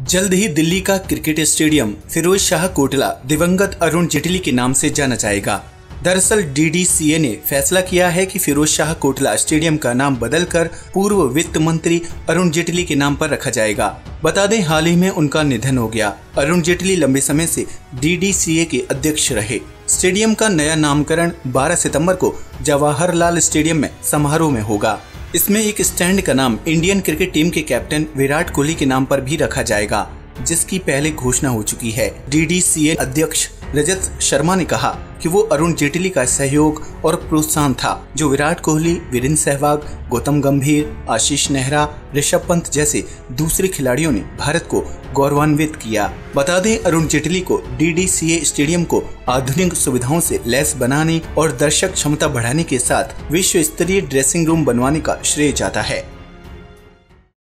जल्द ही दिल्ली का क्रिकेट स्टेडियम फिरोज शाह कोटला दिवंगत अरुण जेटली के नाम से जाना जाएगा। दरअसल DDCA ने फैसला किया है कि फिरोज शाह कोटला स्टेडियम का नाम बदलकर पूर्व वित्त मंत्री अरुण जेटली के नाम पर रखा जाएगा। बता दें, हाल ही में उनका निधन हो गया। अरुण जेटली लंबे समय से DDCA के अध्यक्ष रहे। स्टेडियम का नया नामकरण 12 सितंबर को जवाहरलाल स्टेडियम में समारोह में होगा। इसमें एक स्टैंड का नाम इंडियन क्रिकेट टीम के कैप्टन विराट कोहली के नाम पर भी रखा जाएगा, जिसकी पहले घोषणा हो चुकी है। DDCA अध्यक्ष रजत शर्मा ने कहा कि वो अरुण जेटली का सहयोग और प्रोत्साहन था, जो विराट कोहली, वीरेंद्र सहवाग, गौतम गंभीर, आशीष नेहरा, ऋषभ पंत जैसे दूसरे खिलाड़ियों ने भारत को गौरवान्वित किया। बता दें, अरुण जेटली को DDCA स्टेडियम को आधुनिक सुविधाओं से लैस बनाने और दर्शक क्षमता बढ़ाने के साथ विश्व स्तरीय ड्रेसिंग रूम बनवाने का श्रेय जाता है।